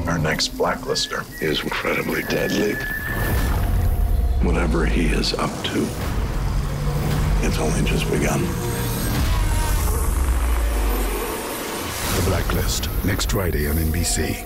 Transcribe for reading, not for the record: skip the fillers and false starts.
Our next blacklister is incredibly deadly. Whatever he is up to, it's only just begun. The Blacklist, next Friday on NBC.